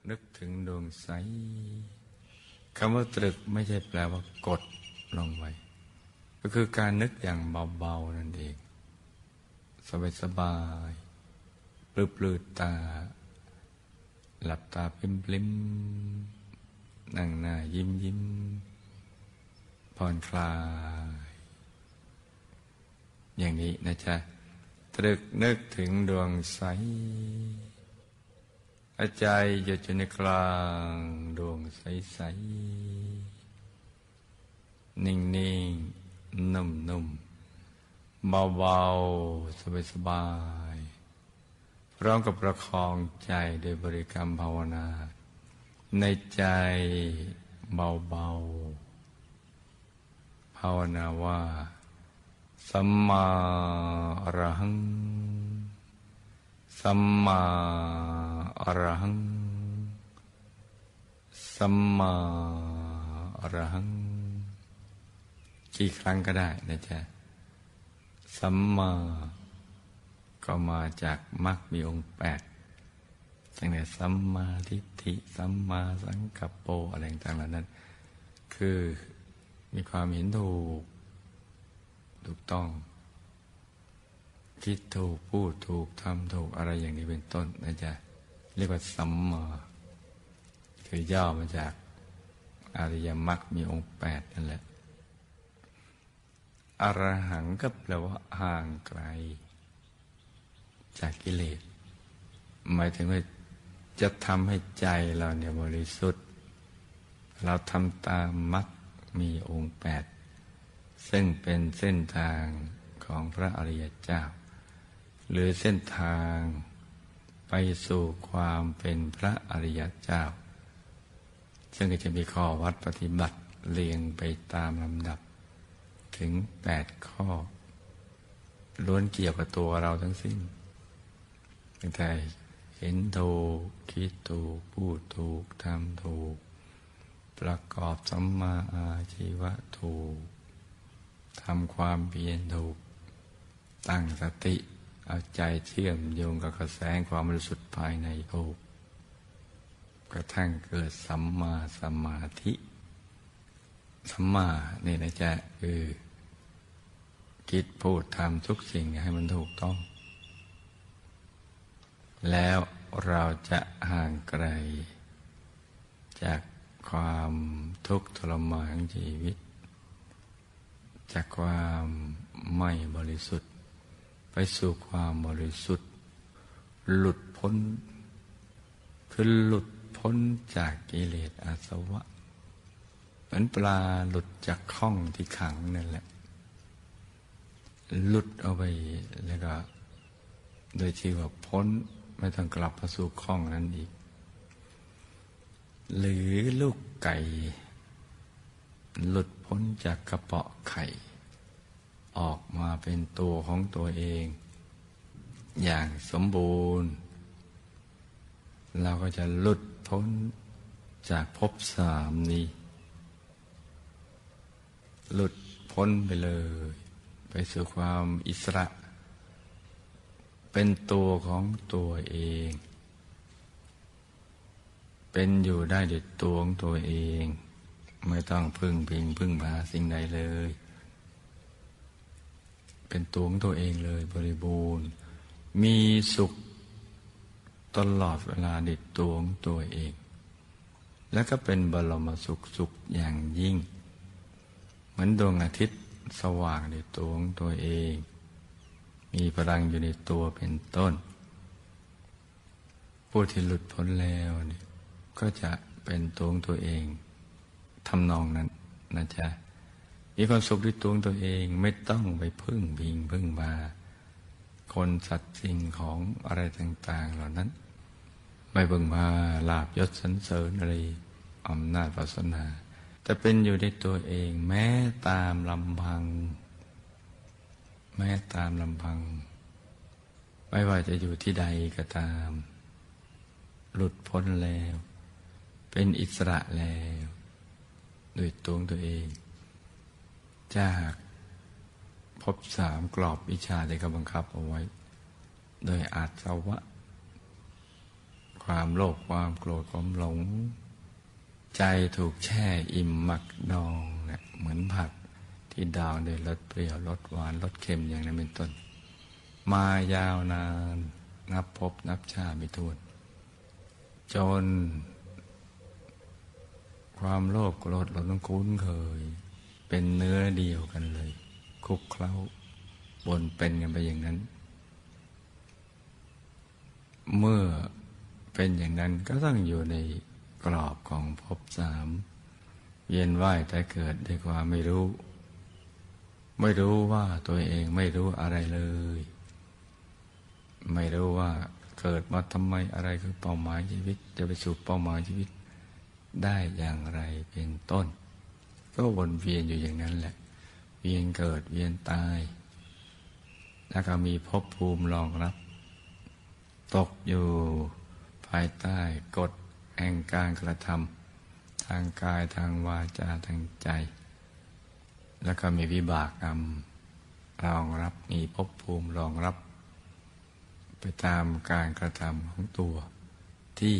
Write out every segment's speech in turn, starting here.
นึกถึงดวงใสคำว่าตรึกไม่ใช่แปลว่ากดลงไปก็คือการนึกอย่างเบาๆนั่นเองสบายๆปลืดๆตาหลับตาปลิ้มๆนั่งหน้ายิ้มผ่อนคลายอย่างนี้นะจ๊ะตรึกนึกถึงดวงใสใจหยุดอยู่ในกลางดวงใสๆนิ่งๆนุ่มๆเบาๆสบายๆพร้อมกับประคองใจโดยบริกรรมภาวนาในใจเบาๆภาวนาว่าสัมมาอรหังสัมมาอรหังสัมมาอรหังกี่ครั้งก็ได้นะจ๊ะสัมมาก็มาจากมรรคมีองค์8จังเนี่ยสัมมาทิฏฐิสัมมาสังกัปโปอะไรต่างๆเหล่านั้นคือมีความเห็นถูกต้องคิดถูกพูดถูกทำถูกอะไรอย่างนี้เป็นต้นนะจ๊ะเรียกว่าสัมมาคือย่อมาจากอริยมรรคมีองค์8นั่นแหละอรหังก็แปลว่าห่างไกลจากกิเลสหมายถึงว่าจะทำให้ใจเราเนี่ยบริสุทธิ์เราทำตามมรรคมีองค์8ซึ่งเป็นเส้นทางของพระอริยเจ้าหรือเส้นทางไปสู่ความเป็นพระอริยเจ้าซึ่งก็จะมีข้อวัดปฏิบัติเรียงไปตามลำดับถึง8ข้อล้วนเกี่ยวกับตัวเราทั้งสิ้นตั้งแต่เห็นถูกคิดถูกพูดถูกทำถูกประกอบสัมมาอาชีวะถูกทำความเพียรถูกตั้งสติเอาใจเชื่อมโยงกับกระแสความบริสุทธิ์ภายในถูกกระทั่งเกิดสัมมาสมาธิสัมมานี่นะจ๊ะคือคิดพูดทำทุกสิ่งให้มันถูกต้องแล้วเราจะห่างไกลจากความทุกข์ทรมานของชีวิตจากความไม่บริสุทธิ์ไปสู่ความบริสุทธิ์หลุดพ้นคือหลุดพ้นจากกิเลสอาสวะเหมือนปลาหลุดจากข้องที่ขังนั่นแหละหลุดเอาไปแล้วก็โดยที่ว่าพ้นไม่ต้องกลับมาสู่ข้องนั้นอีกหรือลูกไก่หลุดพ้นจากกระเปาะไข่ออกมาเป็นตัวของตัวเองอย่างสมบูรณ์เราก็จะหลุดพ้นจากภพ3นี้หลุดพ้นไปเลยไปสู่ความอิสระเป็นตัวของตัวเองเป็นอยู่ได้ด้วยตัวของตัวเองไม่ต้องพึ่งพาสิ่งใดเลยเป็นตัวของตัวเองเลยบริบูรณ์มีสุขตลอดเวลาในตัวของตัวเองแล้วก็เป็นบรมสุขอย่างยิ่งเหมือนดวงอาทิตย์สว่างในตัวของตัวเองมีพลังอยู่ในตัวเป็นต้นผู้ที่หลุดพ้นแล้วเนี่ยก็จะเป็นตัวของตัวเองทำนองนั้นนะจ๊ะมีความสุขด้วยตัวของตัวเองไม่ต้องไปพึ่งพาคนสัตว์สิ่งของอะไรต่างๆเหล่านั้นไม่พึ่งพาลาภยศสรรเสริญอะไรอำนาจวาสนาแต่เป็นอยู่ในตัวเองแม้ตามลำพังไม่ว่าจะอยู่ที่ใดก็ตามหลุดพ้นแล้วเป็นอิสระแล้วด้วยตัวของตัวเองจากภพ3กรอบวิชาที่เขาบังคับเอาไว้โดยอาสวะคความโลภความโกรธความหลงใจถูกแช่อิ่มหมักดองเนี่ยเหมือนผักที่ดองด้วยรสเปรี้ยวรสหวานรสเค็มอย่างนั้นเป็นต้นมายาวนานนับพบนับชาติไม่ถ้วนจนความโลภโกรธหลงคุ้นเคยเป็นเนื้อเดียวกันเลยคลุกเคล้าปนเป็นกันไปอย่างนั้นเมื่อเป็นอย่างนั้นก็ต้องอยู่ในกรอบของภพสามเวียนว่ายแต่เกิดด้วยความไม่รู้ว่าตัวเองไม่รู้อะไรเลยไม่รู้ว่าเกิดมาทำไมอะไรคือเป้าหมายชีวิตจะไปสู่เป้าหมายชีวิตได้อย่างไรเป็นต้นก็วนเวียนอยู่อย่างนั้นแหละเวียนเกิดเวียนตายแล้วก็มีภพภูมิรองรับตกอยู่ภายใต้กฎแห่งการกระทำทางกายทางวาจาทางใจแล้วก็มีวิบากกรรมรองรับมีภพภูมิรองรับไปตามการกระทำของตัวที่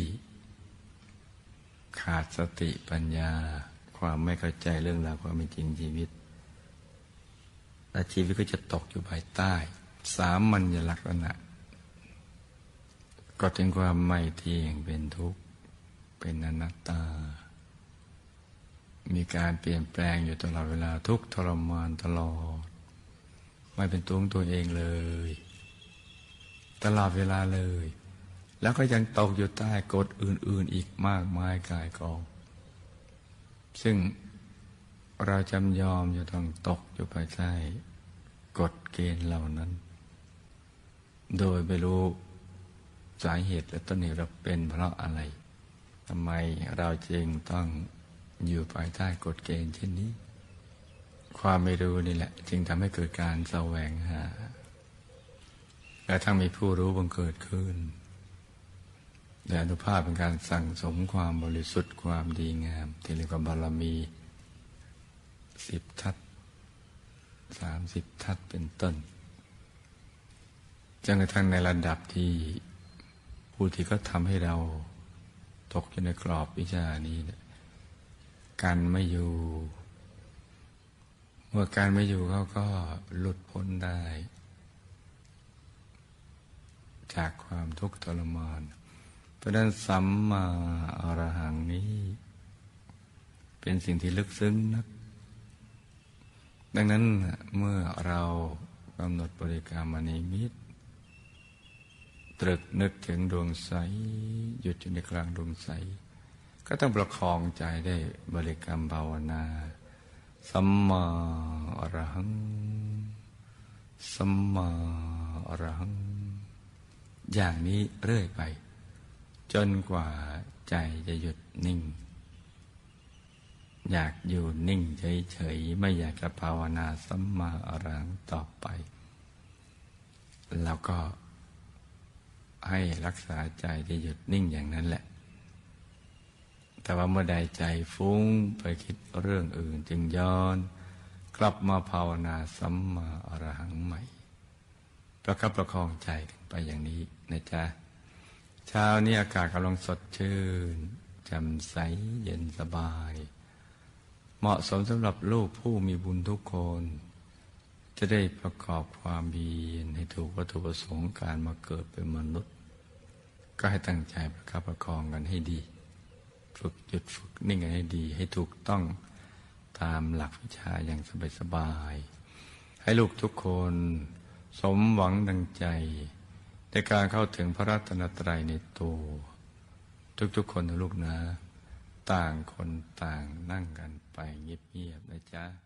ขาดสติปัญญาความไม่เข้าใจเรื่องราวความเป็นจริงชีวิตและชีวิตก็จะตกอยู่ภายใต้สามัญลักษณะก็ถึงความไม่เที่ยงเป็นทุกข์เป็นอนัตตามีการเปลี่ยนแปลงอยู่ตลอดเวลาทุกข์ทรมานตลอดไม่เป็นตัวของตัวเองเลยตลอดเวลาเลยแล้วก็ยังตกอยู่ใต้กฎอื่นๆอีกมากมายกายกองซึ่งเราจำยอมจะต้องตกอยู่ภายใต้กฎเกณฑ์เหล่านั้นโดยไม่รู้สาเหตุและต้นเหตุเราเป็นเพราะอะไรทำไมเราจึงต้องอยู่ภายใต้กฎเกณฑ์เช่นนี้ความไม่รู้นี่แหละจึงทำให้เกิดการแสวงหาและทั้งมีผู้รู้บังเกิดขึ้นแต่อนุภาพเป็นการสั่งสมความบริสุทธิ์ความดีงามที่เรียกว่าบารมี10 ทัศ30 ทัศเป็นต้นจนกระทั่งในระดับที่ผู้ที่เขาทำให้เราตกอยู่ในกรอบวิชานี้กันไม่อยู่เมื่อการไม่อยู่เขาก็หลุดพ้นได้จากความทุกข์ทรมานเพราะฉะนั้นสัมมาอรหังนี้เป็นสิ่งที่ลึกซึ้งนักดังนั้นเมื่อเรากำหนดบริกรรมนิมิตตรึกนึกถึงดวงใสหยุดอยู่ในกลางดวงใสก็ต้องประคองใจได้บริกรรมภาวนาสัมมาอรหังสัมมาอรหังอย่างนี้เรื่อยไปจนกว่าใจจะหยุดนิ่งอยากอยู่นิ่งเฉยๆไม่อยากจะภาวนาสัมมาอรหังต่อไปแล้วก็ให้รักษาใจที่หยุดนิ่งอย่างนั้นแหละแต่ว่าเมื่อใดใจฟุ้งไปคิดเรื่องอื่นจึงย้อนกลับมาภาวนาสัมมาอรหังใหม่ประคับประคองใจกันไปอย่างนี้นะจ๊ะเช้านี้อากาศกำลังสดชื่นแจ่มใสเย็นสบายเหมาะสมสำหรับลูกผู้มีบุญทุกคนจะได้ประกอบความเพียรให้ถูกวัตถุประสงค์การมาเกิดเป็นมนุษย์ก็ให้ตั้งใจประคับประคองกันให้ดีฝึกหยุดฝึกนิ่งกันให้ดีให้ถูกต้องตามหลักวิชาอย่างสบายๆให้ลูกทุกคนสมหวังดังใจในการเข้าถึงพระรัตนตรัยในตัวทุกๆคนนะลูกนะต่างคนต่างนั่งกันไปเงียบๆนะจ๊ะ